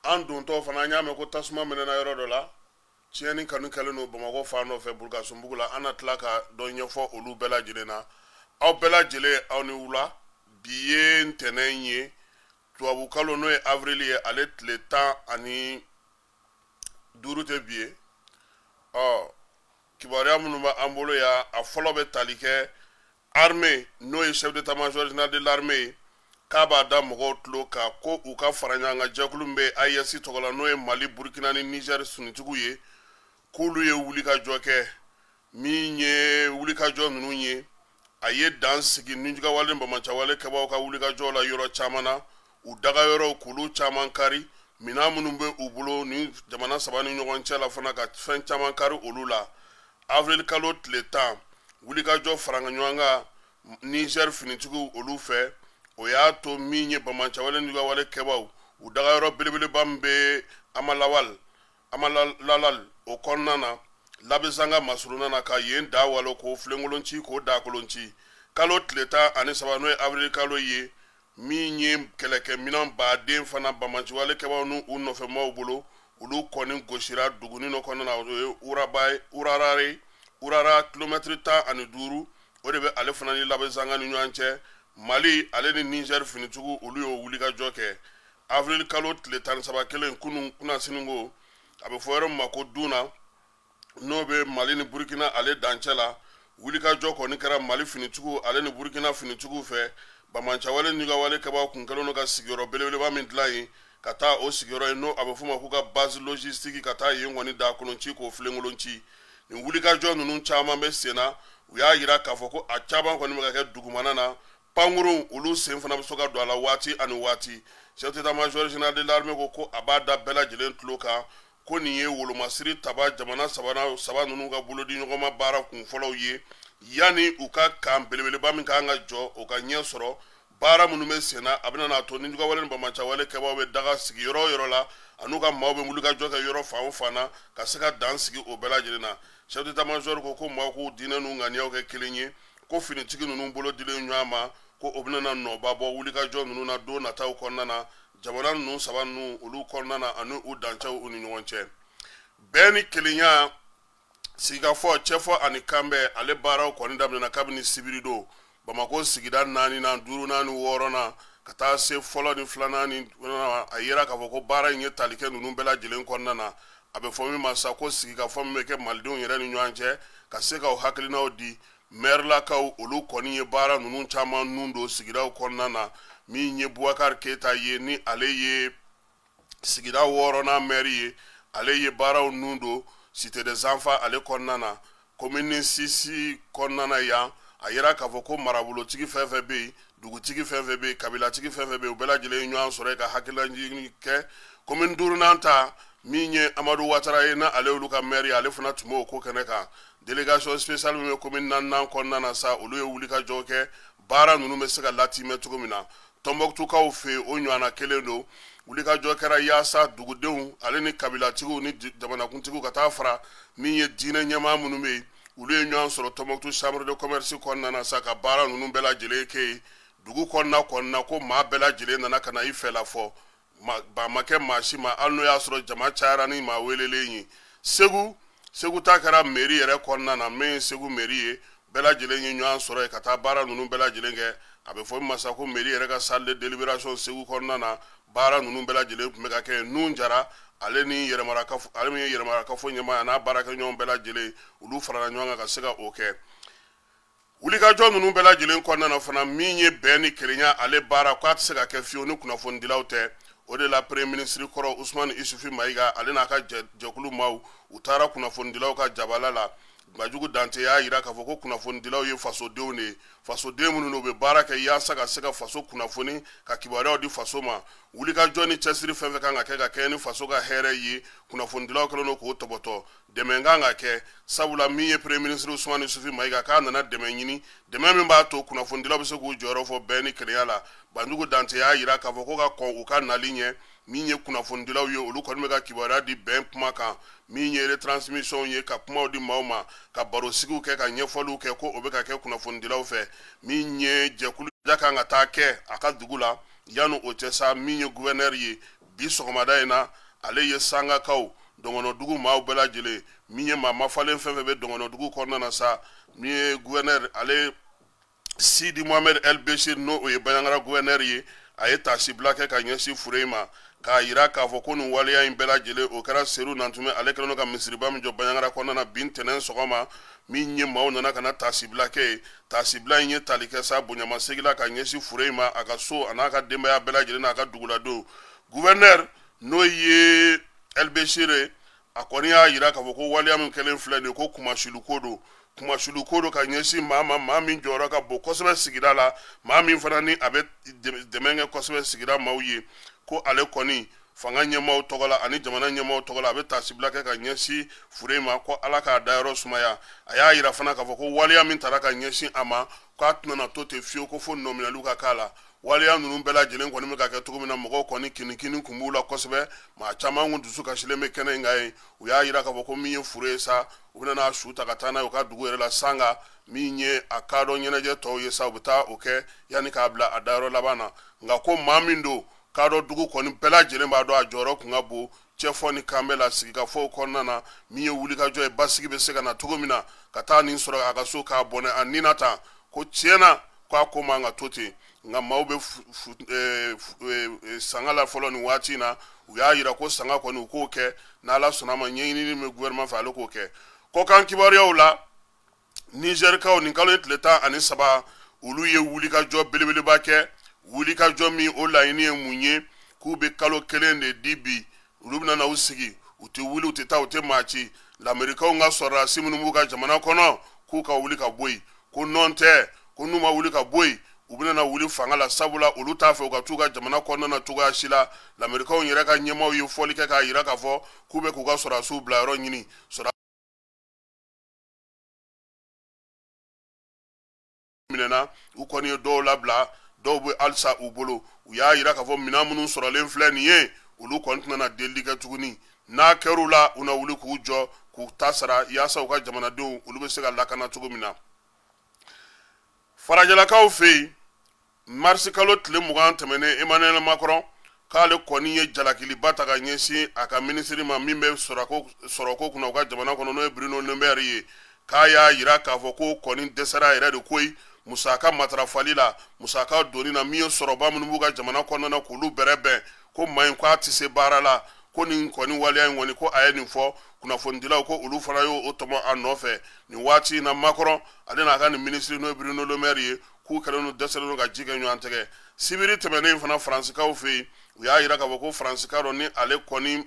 an dontɔ fana an y'a mɛn ko tasuma minɛna yɔrɔ dɔ la tiɲɛni kanu kɛlen don Bamakɔ fan dɔ fɛ Burukasumbugu la an na tila ka dɔ ɲɛfɔ olu bɛɛ lajɛlen na aw bɛɛ lajɛlen aw ni wula bi ye ntɛnɛn ye tubabukalo n'o ye avril ye ale tile 15 tɛ bi ye kibaruya minnu b'an bolo ya a fɔlɔ bɛ tali kɛ armée n'o ye chef d'état-major général de l'armée k'a b'a da mɔgɔw tulo kan ko u ka fara ɲɔgɔn kan jɛkulu min bɛ AES tɔgɔ la n'o ye Mali Burkina ni Niger sunnitigiw ye k'olu ye wulikajɔ kɛ min ye wulikajɔ ninnu ye a ye dan sigi Nunjigawale ni Bamacawale kɛbaaw ka wulikajɔ la yɔrɔ caman na u daga yɔrɔw k'olu caman kari minɛn minnu bɛ u bolo ni jamana saba ni ɲɔgɔn cɛ la fana ka fɛn caman kari olu la avril kalo tile 10 wulikajɔ faranga ɲɔgɔn kan Niger finitigiw olu fɛ o y'a to min ye Bamacawale ni Nunjigawale kɛbaaw u daga yɔrɔ belebeleba min bɛ Amalalal o kɔnɔna na labisanga masuruna na ka yen da walo ko filenkolonci ko da kolonci kalo tile 13 n'o ye avril kalo ye min ye kɛlɛkɛminɛn baden fana Bamacawale kɛbaaw n'u nɔfɛmaaw bolo olu kɔni gosira duguni dɔ kɔnɔna na o ye Urara kilomɛtiri 15 o de bɛ ale fana ni labisanga ni ɲɔgɔn cɛ Mali ale ni Niger finitigiw olu y'o wulikajɔ kɛ avril kalo tile 13 kelen kunun kunnasinigo a bɛ fɔ yɔrɔ min ma ko Duna n'o bɛ Mali ni Burkina ale dancɛ la wulikajɔ kɔni kɛra Mali finitigiw ale ni Burkina finitigiw fɛ Bamacawale ni Nunjigawale kɛbaaw kun kɛlen don ka sigiyɔrɔ belebeleba min dilan yen ka taa o sigiyɔrɔ yen n'o a bɛ fɔ ma k'u ka base logistique ka taa yen kɔni da kolonci k'o filenkolonci nin wulikajɔ ninnu caman bɛ sen na u y'a yira k'a fɔ ko a caman kɔni bɛ ka kɛ dugumana na pankurun olu sen fana bɛ se ka don a la waati ani waati chef d'état-major général de l'armée ko a b'a da bɛɛ lajɛlen tulo kan ko nin ye wolomasiri taba jamana saba ninnu ka bolodi ɲɔgɔnma baara kun fɔlɔw ye yanni u ka kan belebeleba min kan ka jɔ o ka ɲɛ sɔrɔ baara minnu bɛ sen na a bɛna n'a to Nunjigawale ni Bamacawale kɛbaaw bɛ daga sigi yɔrɔ o yɔrɔ la an'u ka maaw bɛ wulikajɔ kɛ yɔrɔ fan o fan na ka se ka dan sigi o bɛɛ lajɛlen na chef d'état-major ko maaw k'u diinɛ n'u ŋaniyaw kɛ kelen ye ko finitigi ninnu bolo dilen ɲɔgɔn ma ko o bɛna na nɔba bɔ wulikajɔ ninnu na don nataw kɔnɔna na jamana ninnu saba ninnu olu kɔnɔna na ani u dancɛw u ni ɲɔgɔn cɛ bɛɛ ni kelenya sigikafɔ cɛfɔ ani kanbɛ ale baaraw kɔni daminɛna kabini sibiri don Bamako sigida 4 na 5 na 6 na ka taa se fɔlɔ ni 2 ni a yera k'a fɔ ko baara in ye tali kɛ ninnu bɛɛ lajɛlen kɔnɔna na a bɛ fɔ min ma sa ko sigikafɔ min bɛ kɛ malidenw yɛrɛ ni ɲɔgɔn cɛ ka se ka hakilinaw di mairelakaw olu kɔni ye baara ninnu caman nun don sigidaw kɔnɔna na min ye Boubacar Keita ye ni ale ye sigida 6nan maire ye ale ye baaraw nun don Cité des Enfants ale kɔnɔna na commune 6 kɔnɔna na yan a yera k'a fɔ ko marabolotigi fɛn fɛn bɛ yen dugutigi fɛn fɛn bɛ yen kabilatigi fɛn fɛn bɛ yen u bɛɛ lajɛlen ɲɔgɔn sɔrɔ ka hakilinaɲini kɛ commune 5nan ta min ye Amadou Ouattara ye na ale olu ka maire ye ale fana tun b'o ko kɛnɛ kan délégation spéciale min bɛ commune 4nan kɔnɔna na sa olu ye wulikajɔ kɛ baara ninnu bɛ se ka latimɛ cogo min na Tɔnbɔkutukaw fɛ o ɲɔgɔnna kelen don wulikajɔ kɛra yaasa dugudenw ale ni kabilatigiw ni jamanakuntigiw ka taa fara min ye diinɛ ɲɛmaa minnu bɛ yen olu ye ɲɔgɔn sɔrɔ Tɔnbɔkutu chambre de commerce kɔnɔna na sa ka baara ninnu bɛɛ lajɛlen kɛ yen dugu kɔnɔna ko maa bɛɛ lajɛlen nana ka na i fɛla fɔ ba ma kɛ maa si ma hali n'o y'a sɔrɔ jama cayara ni maa welelen ye Segu ta kɛra mairie yɛrɛ kɔnɔna na min ye Segu mairie ye bɛɛ lajɛlen ye ɲɔgɔn sɔrɔ ka taa baara ninnu bɛɛ lajɛlen kɛ a bɛ fɔ min ma sa ko mairie yɛrɛ ka salle de délibération Segu kɔnɔna na baara ninnu bɛɛ lajɛlen tun bɛ ka kɛ nun jara ale min ye yɛrɛmarakafo ɲɛmaa a n'a baarakɛɲɔgɔn bɛɛ lajɛlen olu farala ɲɔgɔn kan ka se ka o kɛ wulikajɔ ninnu bɛɛ lajɛlen kɔnɔna na fana min ye bɛn ni kelenya ale baara k'a tɛ se ka kɛ fiyewu ni kunnafonidilaw tɛ o de la premier ministre kɔrɔ Usmani Isufi Mayiga ale n'a ka jɛkulu maaw u taara kunnafonidilaw ka jabala la Bajugu Dante y'a yira k'a fɔ ko kunnafonidilaw ye fasodenw de ye fasoden minnu u bɛ baara kɛ yaasa ka se ka faso kunnafoni ka kibaruyaw di faso ma wulikajɔ ni cɛsiri fɛn fɛn kan ka kɛ ni faso ka hɛrɛ ye kunnafonidilaw kɛlen don k'o tɔbɔtɔ dɛmɛ kan ka kɛ sabula min ye premier ministre Usmani Isufi Mayiga k'a nana dɛmɛ ɲini dɛmɛ min b'a to kunnafonidilaw bɛ se k'u jɔyɔrɔ fɔ bɛn ni kelenya la Bajugu Dante y'a yira k'a fɔ ko ka kɔn u ka nali ɲɛ min ye kunnafonidilaw ye olu kɔni bɛ ka kibaruya di bɛn kuma kan min ye retransmission ye ka kumaw di maaw ma ka barosigiw kɛ ka ɲɛfɔliw kɛ ko o bɛ ka kɛ kunnafonidilaw fɛ min ye jɛkulu kan ka taa kɛ a ka dugu la yanni o cɛ sa min ye gouverneur ye bi sɔgɔmada in na ale ye sangakaw dɔngɔnɔdugu maaw bɛɛ lajɛlen min ye maa mafalen fɛn fɛn bɛ dɔngɔnɔdugu kɔnɔna na sa min ye gouverneur ale Sidi Mohamed El Béchir n'o ye Bandiagara gouverneur ye a ye tasibila kɛ ka ɲɛsin fure ma k'a yira k'a fɔ ko nin waleya in bɛɛ lajɛlen o kɛra Seru Nantume ale kɛlen don ka misiriba min jɔ Bandiagara kɔnɔna na bi ntɛnɛn sɔgɔma min ye maaw nana ka na tasibila kɛ ye tasibila in ye tali kɛ sa bonyamasegin la ka ɲɛsin fure ma a ka so a n'a ka denbaya bɛɛ lajɛlen n'a ka duguladenw gouverneur n'o ye El Béchir a kɔni y'a yira k'a fɔ ko waleya min kɛlen filɛ nin ye ko kumasuluko don kumasuluko don ka ɲɛsin maa min jɔyɔrɔ ka bon kosɛbɛ sigida la maa min fana ni a bɛ dɛmɛ kɛ kosɛbɛ sigida maaw ye ko ale kɔni fanga ɲɛmaaw tɔgɔ la ani jamana ɲɛmaaw tɔgɔ la a bɛ tasibila kɛ ka ɲɛsin fure ma ko ala k'a dayɔrɔ sumaya a y'a yira fana k'a fɔ ko waleya min taara ka ɲɛsin a ma k'a tɛna to ten fiyewu ko fo nɔminɛliw ka k'a la waleya ninnu bɛɛ lajɛlen kɔni bɛ ka kɛ cogo min na mɔgɔw kɔni kinikini kun b'u la kosɛbɛ maa caman kun dusu kasilen bɛ kɛnɛ in kan ye u y'a yira k'a fɔ ko min ye fure ye sa u bɛna n'a su ta ka taa n'a ye u ka dugu yɛrɛ la sanga min ye a kadɔ ɲɛnajɛ tɔw ye sa u bɛ taa o kɛ yanni k'a bila a dayɔrɔ laban na nka ko maa min don kadɔ dugu kɔni bɛɛ lajɛlen b'a dɔn a jɔyɔrɔ kun ka bon cɛfɔ ni kan bɛ la sigikafɔw kɔnɔna na min ye wulikajɔ ye basigi bɛ se ka na cogo min na ka taa nin sɔrɔ a ka so k'a bɔnɛ a nin na tan ko tiɲɛna k'a ko man ka to ten nka maaw bɛ sanga la fɔlɔ nin waati in na u y'a yira ko sanga kɔni u k'o kɛ n'ala sɔnna ma ɲɛɲinini bɛ gouvernement fɛ ale k'o kɛ kɔkan kibaruyaw la Nizɛrikaw nin kalo ye tile 13 olu ye wulikajɔ belebeleba kɛ wulikajɔ min o laɲini ye mun ye k'u bɛ kalo kelen de di bi olu bɛna na u sigi u tɛ wuli u tɛ taa u tɛ maa ci lamɛrikaw ka sɔrɔdasi minnu b'u ka jamana kɔnɔ k'u ka wuli ka bɔ yen ko nɔn tɛ ko n'u ma wuli ka bɔ yen u bɛna na wuli fanga la sabula olu t'a fɛ u ka t'u ka jamana kɔnɔna na cogoya si la lamɛrikaw yɛrɛ ka ɲɛmaaw ye fɔli kɛ k'a yira k'a fɔ k'u bɛ k'u ka sɔrɔdasiw bila yɔrɔ ɲini minɛna u kɔni ye dɔw labila dɔw bɛ halisa u bolo u y'a yira k'a fɔ minɛn minnu sɔrɔlen filɛ nin ye olu kɔni tɛna na delili kɛ tuguni n'a kɛr'u la u na wuli k'u jɔ k'u ta sara yaasa u ka jamanadenw olu bɛ se ka lakana cogo min na farajɛlakaw fɛ yen marisi kalo tile 20 tɛmɛnen Emmanuel Macron k'ale kɔni ye jalakiliba ta ka ɲɛsin a ka minisiri ma min bɛ sɔrɔko kunna u ka jamana kɔnɔ n'o ye Bruno Le Maire ye k'a y'a yira k'a fɔ ko kɔni dɛsɛra yɛrɛ de koyi musaka matarafali la musaka doni na min ye sɔrɔba minnu b'u ka jamana kɔnɔna na k'olu bɛrɛbɛn ko maa in k'a tɛ se baara la ko nin kɔni waleya in kɔni ko a ye nin fɔ kunnafonidilaw ko olu fana y'o tɔmɔ a nɔfɛ nin waati in na Macron ale n'a ka nin minisiri n'o ye Bruno Le Maire ye k'u kɛlen don dɛsɛlen don ka ji kɛ ɲɔgɔn tɛgɛ sibiri tɛmɛnen fana faransikaw fɛ yen u y'a yira k'a fɔ ko faransika dɔ ni ale kɔni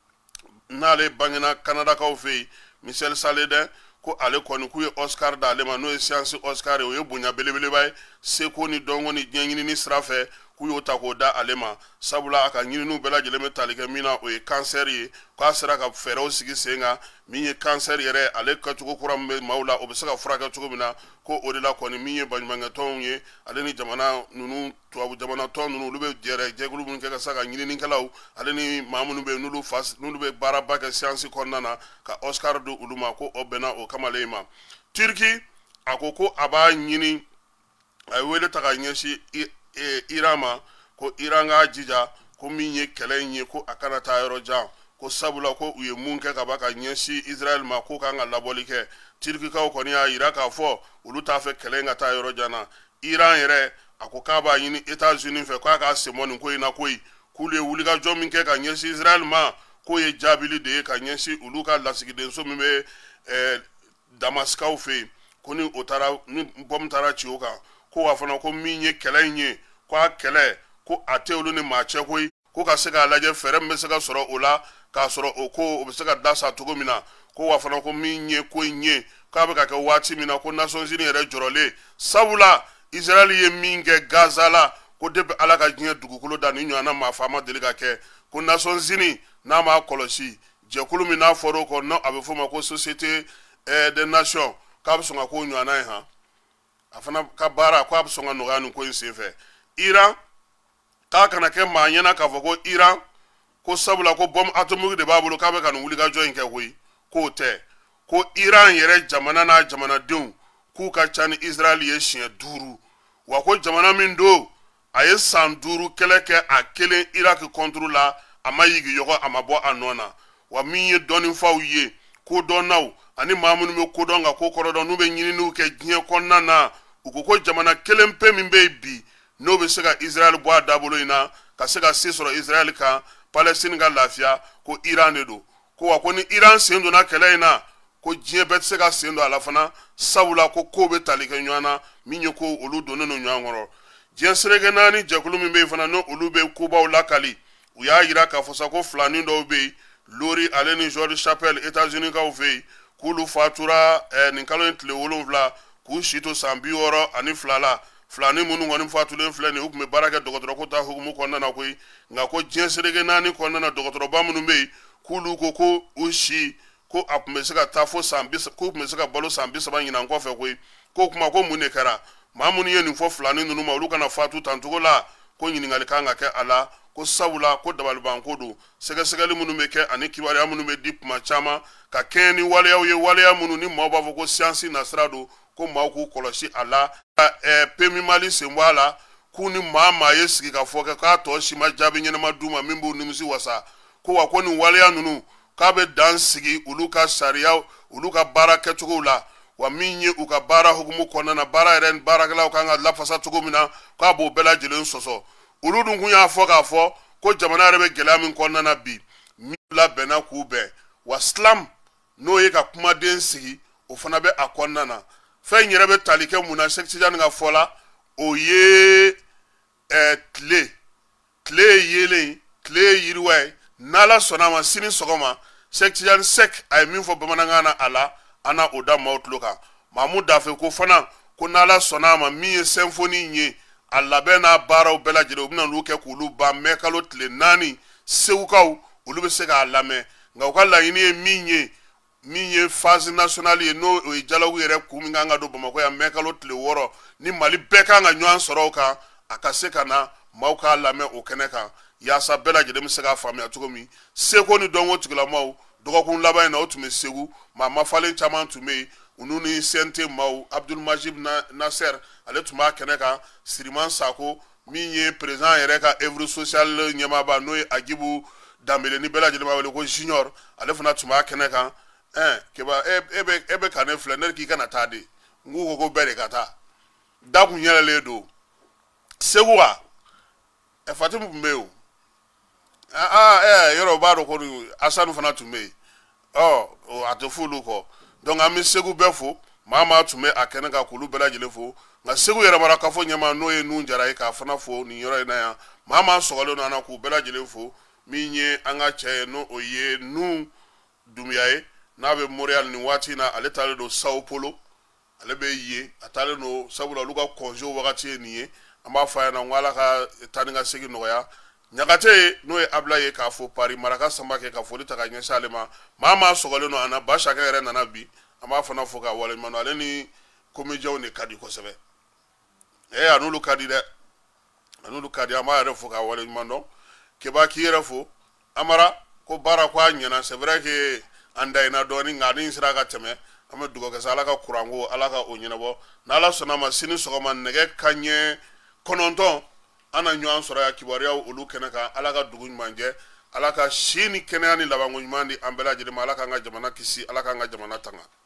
n'ale bangena kanadakaw fɛ yen Michel Saledin ko ale kɔni k'u ye Oscar d'ale ma n'o ye science Oscar ye o ye bonya belebeleba ye seko ni dɔnko ni ɲɛɲinini sira fɛ k'u y'o ta k'o da ale ma sabula a ka ɲininiw bɛɛ lajɛlen bɛ tali kɛ min na o ye cancer ye k'a sera ka fɛɛrɛw sigi sen kan min ye cancer yɛrɛ ale kɛcogo kura min bɛ maaw la o bɛ se ka furakɛ cogo min na ko o de la kɔni min ye baɲumankɛtɔnw ye ale ni jamana ninnu tubabu jamana tɔn ninnu olu bɛ jɛkulu minnu kɛ ka se ka ɲininikɛlaw ale ni maa minnu bɛ yen n'olu bɛ baaraba kɛ science kɔnɔna na ka Oscar di olu ma ko o bɛnna o kamalen ma Turki a ko a b'a ɲini a ye wele ta ka ɲɛsin Iran ma ko Iran ka jija ko min ye kɛlɛ in ye ko a kana taa yɔrɔ jan ko sabula ko u ye mun kɛ ka ba ka ɲɛsin Israel ma ko kan ka labɔli kɛ Turkikaw kɔni y'a yira k'a fɔ olu t'a fɛ kɛlɛ in ka taa yɔrɔ jan na Iran yɛrɛ a ko k'a b'a ɲini États-Unis fɛ k'a ka sɛmɔ nin ko in na koyi k'olu ye wulikajɔ min kɛ ka ɲɛsin Israel ma k'o ye jaabili de ye ka ɲɛsin olu ka lasigidenso min bɛ Damasikaw fɛ yen ko ni bɔmu taara ci o kan ko wa fana ko min ye kɛlɛ in ye ko a kɛlɛ ko a tɛ olu ni maa cɛ koyi ko ka se k'a lajɛ fɛɛrɛ min bɛ se ka sɔrɔ o la k'a sɔrɔ o ko o bɛ se ka da sa cogo min na ko wa fana ko min ye ko in ye k'a bɛ ka kɛ waati min na ko Nations Unies yɛrɛ jɔrɔlen sabula Israel ye min kɛ Gaza la ko depuis Ala ka diɲɛ dugukolo da nin ɲɔgɔnna maa fa ma deli ka kɛ ko Nations Unies n'a m'a kɔlɔsi jɛkulu min n'a fɔra o kɔ n'o a bɛ f'o ma ko Société des Nations k'a bɛ sɔn ka k'o ɲɔgɔnna ye han a fana ka baara ko a bɛ sɔn ka nɔgɔya nin ko in senfɛ Iran k'a kana kɛ maa ɲɛna k'a fɔ ko Iran ko sabula ko bombe atomique de b'a bolo k'a bɛ ka nin wulikajɔ in kɛ koyi k'o tɛ ko Iran yɛrɛ jamana n'a jamanadenw k'u ka ca ni Israel ye siɲɛ 5 wa ko jamana min don a ye san 5 kɛlɛ kɛ a kelen Iraki contre la amayigi yogo amabo anona wa minye doni faw ye ko donaw ani mamunu me ko donga ko korodo no be nyini nu ke gien konna na ukoko jamana kelempe min be bi no be sega Israel bo adabolo ina ka sega sisoro Israel ka Palestine ga lafia ko Iran edo ko wa ko ni Iran sendo na kele ina ko gien bet sega sendo ala fana sabula ko be talike nyana minyo ko olu dono no nyangoro gien serege nani jakulu min be fana no olu be ko ba ulakali uya yira ka fosa ko flani do be lori aleni George Chapelle États-Unis ka ofe kulu fatura ninkalo ntle wolonvla ku shito sambi oro ani flala flani munu ngoni fatulen flani hukume baraka dogotoro ko ta hukumu konna na koy nga ko jenserege nani konna na dogotoro ba munu be kulu ko ushi ko apmeseka tafo sambi ko meseka balo sambi saba nyina nko fe koy ko kuma ko mune kara mamuni yeni fo flani nunu ma uluka na fatu tantugo la ko nyini ngali kanga ke ala ko sabula ko dabal bankodo sega sega munu meke ani kiwari munu me dip machama ka keni wale ya munu ni mawba ko science nasrado ko mawku kolosi ala pemi mali semwala kuni mama yesiki ka foka ka to shima jabi nyene maduma mimbu nimsi wasa ko wakoni wale ya nunu ka be dansigi uluka sharia uluka baraka tukula wa minye uka bara hukumu kona na bara ren barakala kanga lafasa tukumina ka bo bela jelen soso uludun kunya foka fo ko jamana rebe gelamin konna na bi mi la bena ku be wa slam no ye ka kuma den sigi o fana be akonna na fe nyere be talike muna sekti jan nga fola o ye tle yirwe nala sonama sini sogoma sekti jan sek ay min fo bamananga na ala ana oda mautluka mahmud dafe ko fana ko nala sonama mi symphony nye alla bena baraw bela jere obina luke kulu ba mekalo tle nani sewukaw ulu be sega alame nga ukala yini minye phase nationale no o jalawu yere kuminga nga do bamako ya mekalo tle woro ni mali beka nga nyan soroka akaseka na mauka alame okeneka ya sa bela jere msega fami atukomi seko ni donwo tugula mau dogo kun laba na otume segu ma falen chaman tume ununi sente mau Abdul Majid Nasser ale tuma keneka Siriman Sako minye président yereka Evru Social nyamaba no agibu dambele ni bela jele mawele ko junior ale funa tuma keneka keba ebe kane flener ki kana tade ngu ko bere kata da kun yele ledo seguwa fatimu mbeu yoro baro ko asanu fana tume atofulu ko donc ami segu befo mama tume akeneka kulu bela jele fo nga segu yera mara kafo nyama no ye nun jara ka fana fo ni yoro na ya mama sogalo na na ku bela jele fo minye anga che no oye nu dumiae na be Montreal ni wati na aletale do Sao Paulo alebe ye atale no sabula luka konjo wakati niye amba fa na ngala ka taninga segi no ya nyakate no e abla ye ka fo Paris maraka samba ke ka fo litaka nyesha lema mama sogalo no ana basha ka yere na bi amba fana fo ka wale mano ale ni komejo ne kadi ko sebe anulu kadi de anulu kadi ama yere fo ka wale mano ke ba ki yere fo amara ko bara kwa nyana c'est vrai que anda ina doni ngani sira ka teme ama dugo ka sala ka kurango alaka onyina bo na ala sona ma sini sogoma nege kanye kononton ana nyuan sora ya kibaria olu kenaka alaka dugu manje alaka shini kenani labango nyumandi ambela jide malaka nga jamana kisi alaka nga jamana tanga